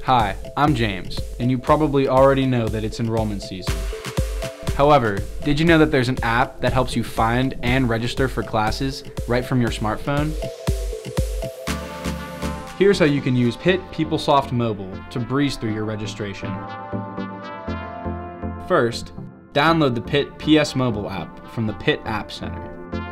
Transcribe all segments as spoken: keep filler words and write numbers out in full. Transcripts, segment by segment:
Hi, I'm James, and you probably already know that it's enrollment season. However, did you know that there's an app that helps you find and register for classes right from your smartphone? Here's how you can use Pitt P S Mobile to breeze through your registration. First, download the Pitt P S Mobile app from the Pitt App Center.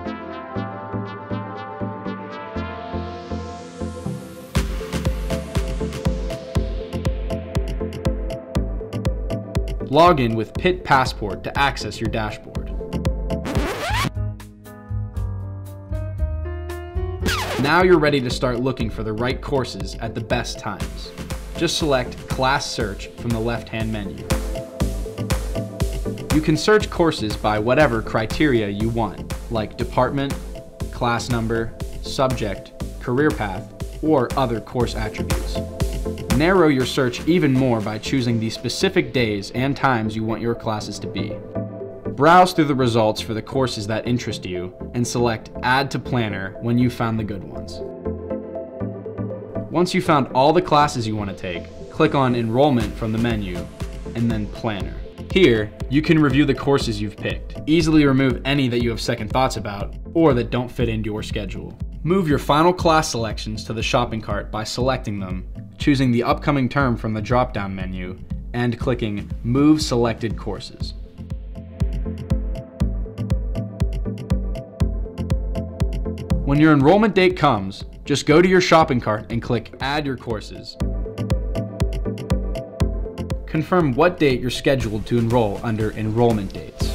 Log in with Pitt Passport to access your dashboard. Now you're ready to start looking for the right courses at the best times. Just select Class Search from the left-hand menu. You can search courses by whatever criteria you want, like department, class number, subject, career path, or other course attributes. Narrow your search even more by choosing the specific days and times you want your classes to be. Browse through the results for the courses that interest you and select Add to Planner when you've found the good ones. Once you've found all the classes you want to take, click on Enrollment from the menu and then Planner. Here, you can review the courses you've picked, easily remove any that you have second thoughts about or that don't fit into your schedule. Move your final class selections to the shopping cart by selecting them, choosing the upcoming term from the drop-down menu, and clicking Move Selected Courses. When your enrollment date comes, just go to your shopping cart and click Add Your Courses. Confirm what date you're scheduled to enroll under Enrollment Dates.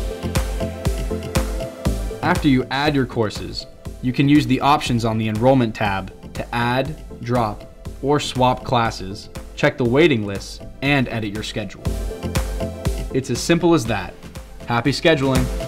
After you add your courses, you can use the options on the Enrollment tab to add, drop, or swap classes, check the waiting lists, and edit your schedule. It's as simple as that. Happy scheduling!